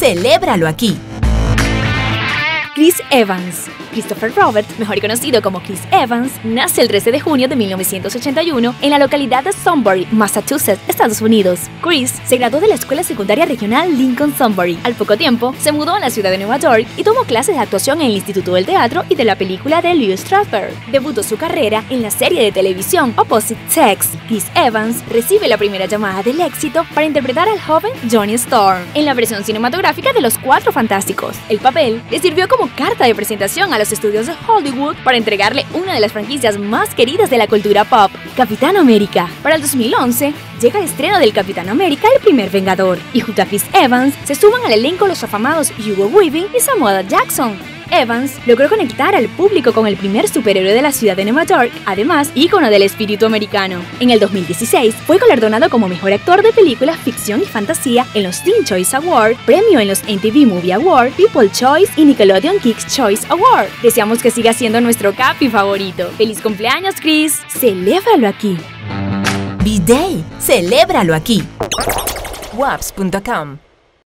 celébralo aquí. Chris Evans. Christopher Robert, mejor conocido como Chris Evans, nace el 13 de junio de 1981 en la localidad de Sunbury, Massachusetts, Estados Unidos. Chris se graduó de la escuela secundaria regional Lincoln Sunbury. Al poco tiempo, se mudó a la ciudad de Nueva York y tomó clases de actuación en el Instituto del Teatro y de la película de Louis Strasberg. Debutó su carrera en la serie de televisión Opposite Sex. Chris Evans recibe la primera llamada del éxito para interpretar al joven Johnny Storm en la versión cinematográfica de Los Cuatro Fantásticos. El papel le sirvió como carta de presentación a los estudios de Hollywood para entregarle una de las franquicias más queridas de la cultura pop, Capitán América. Para el 2011, llega el estreno del Capitán América, el primer Vengador, y junto a Chris Evans se suman al elenco los afamados Hugo Weaving y Samuel Jackson. Evans logró conectar al público con el primer superhéroe de la ciudad de Nueva York, además, ícono del espíritu americano. En el 2016, fue galardonado como mejor actor de película, ficción y fantasía en los Teen Choice Awards, premio en los MTV Movie Awards, People Choice y Nickelodeon Kids Choice Award. Deseamos que siga siendo nuestro Capi favorito. ¡Feliz cumpleaños, Chris! ¡Celébralo aquí! B-Day, celébralo aquí. Waps.com